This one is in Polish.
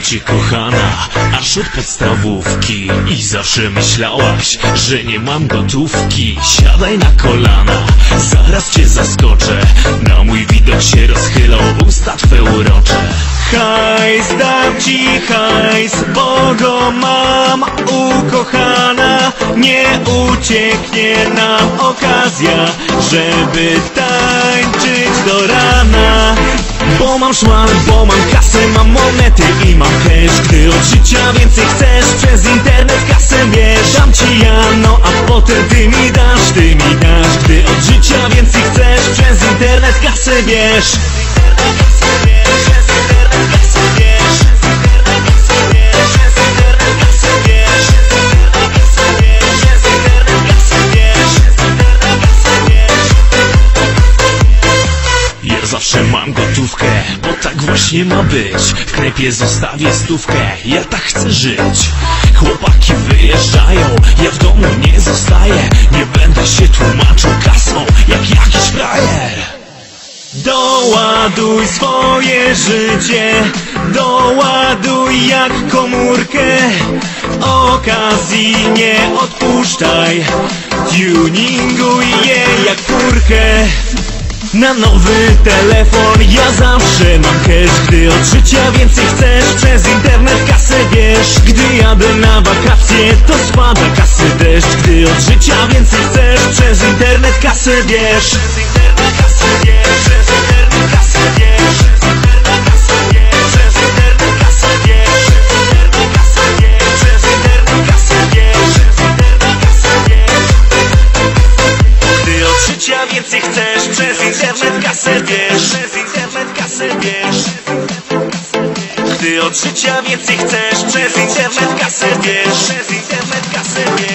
cię kochana, aż od podstawówki. I zawsze myślałaś, że nie mam gotówki. Siadaj na kolana, zaraz cię zaskoczę. Na mój widok się rozchylą usta twe urocze. Hajs, dam ci hajs, bo go mam, ukochana. Nie ucieknie nam okazja, żeby tańczyć do rana. Bo mam szmal, bo mam kasę, mam monety i mam cash. Gdy od życia więcej chcesz, przez internet kasę bierz. Dam ci ja, no a potem ty mi dasz. Gdy od życia więcej chcesz, przez internet kasę bierz. Zawsze mam gotówkę, bo tak właśnie ma być. W knajpie zostawię stówkę, ja tak chcę żyć. Chłopaki wyjeżdżają, ja w domu nie zostaję. Nie będę się tłumaczył kasą, jak jakiś frajer. Doładuj swoje życie, doładuj jak komórkę. Okazji nie odpuszczaj, tuninguj je jak kurkę. Na nowy telefon ja zawsze mam cash. Gdy od życia więcej chcesz, przez internet kasę bierz. Gdy jadę na wakacje, to spada kasy deszcz. Gdy od życia więcej chcesz, przez internet kasę bierz. Więcej chcesz, przez internet kasę bierz. Przez internet kasę bierz. Gdy od życia więcej chcesz, przez internet kasę bierz. Przez internet kasę bierz.